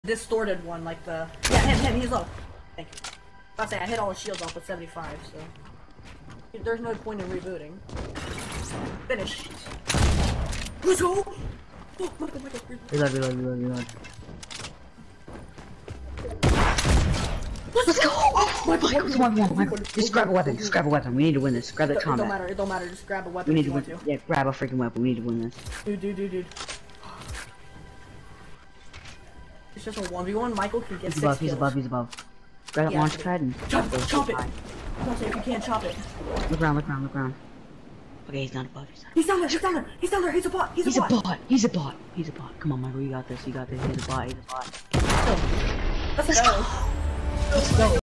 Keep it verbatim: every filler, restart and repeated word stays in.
distorted one, like the yeah, him, him, he's low. Thank you. I say I hit all his shields off with seventy-five, so there's no point in rebooting. Finish. Let's go. Oh, Michael, Michael, reload, reload, reload, reload. Let's go! Oh, Michael, Michael, come on, come on, Michael. Just grab a weapon, just grab a weapon. We need to win this. Grab the it, combat. It don't matter, it don't matter. Just grab a weapon. We need to win. win. Yeah, grab a freaking weapon. We need to win this. Dude, dude, dude, dude. It's just a one v one. Michael can get he's six above, kills. He's above, he's above. Grab that yeah, launch pad and chop it, chop it. Don't say if you can't chop it. Look around, look around, look around. Okay, he's not above. He's, not he's down there. He's down there. He's down there. He's a bot. He's, he's a, a bot. bot. He's a bot. He's a bot. Come on, Michael, you got this. You got this. He's a bot. He's a bot. Let's go. Let's go.